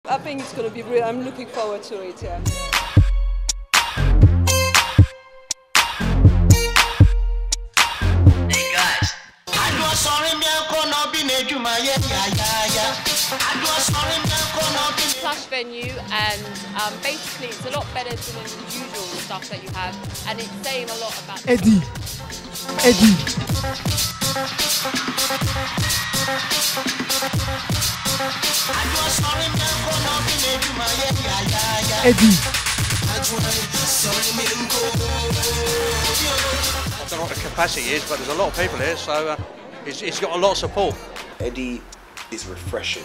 I think it's going to be real. I'm looking forward to it. Yeah. Hey guys, plush venue, and basically it's a lot better than the usual stuff that you have, and it's saying a lot about Eddie. I don't know what the capacity is, but there's a lot of people here, so he's got a lot of support. Eddie is refreshing.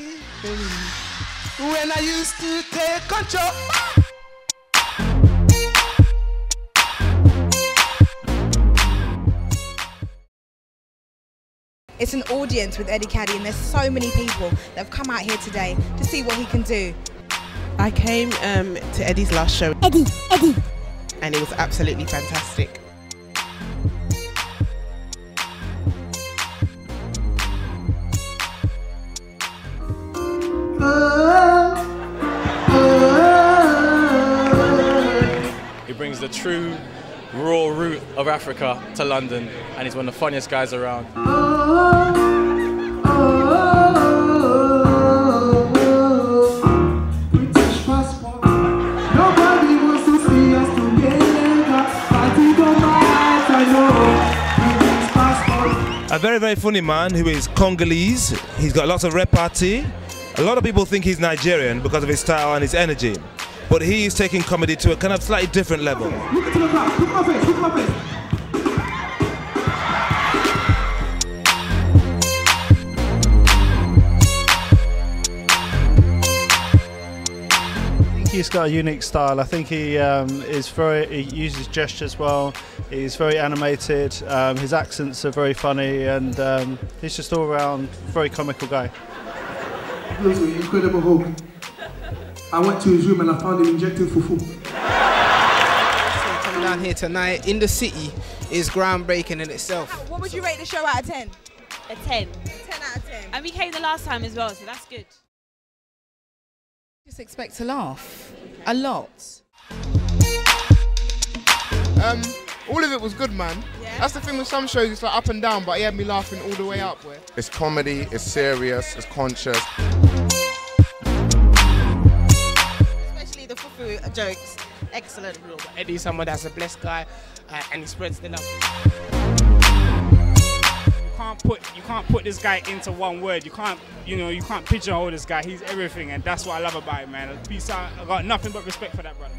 When I used to take control. It's an audience with Eddie Kadi, and there's so many people that have come out here today to see what he can do. I came to Eddie's last show. Eddie! And it was absolutely fantastic. He brings the true raw root of Africa to London, and he's one of the funniest guys around. A very, very funny man who is Congolese. He's got lots of repartee. A lot of people think he's Nigerian because of his style and his energy. But he is taking comedy to a kind of slightly different level. Look at the crowd. Look at my face. Look at my face. I think he's got a unique style. I think he he uses gestures well. He's very animated. His accents are very funny, and he's just all around very comical guy. Those were incredible Hulk. I went to his room and I found him injecting fufu. So coming down here tonight in the city is groundbreaking in itself. What would you rate the show out of 10? a 10. 10 out of 10. And we came the last time as well, so that's good. Just expect to laugh a lot. All of it was good, man. Yeah. That's the thing with some shows, it's like up and down, but he had me laughing all the way up. It's comedy, it's serious, it's conscious. Especially the fufu jokes, excellent. Eddie's someone that's a blessed guy, and he spreads the love. You can't put this guy into one word. You can't pigeonhole this guy. He's everything, and that's what I love about him, man. Peace out. I got nothing but respect for that brother.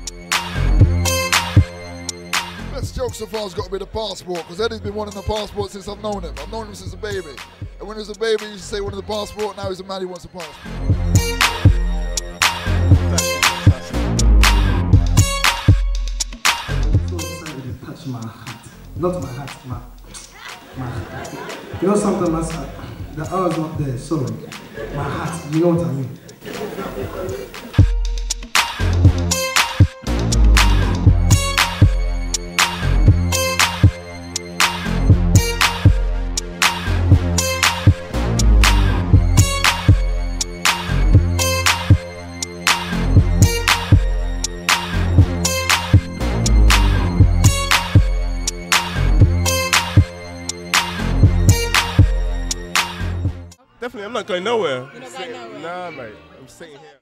Best joke so far has got to be the passport, because Eddie's been wanting the passport since I've known him. I've known him since a baby. And when he was a baby, he used to say wanted the passport, now he's a man, he wants a passport. So decided to touch my hat. Not my hat, my hat. You know sometimes the R's not there, sorry. My hat, you know what I mean. Definitely, I'm not going nowhere. You're not going nowhere? Nah, mate. I'm sitting here.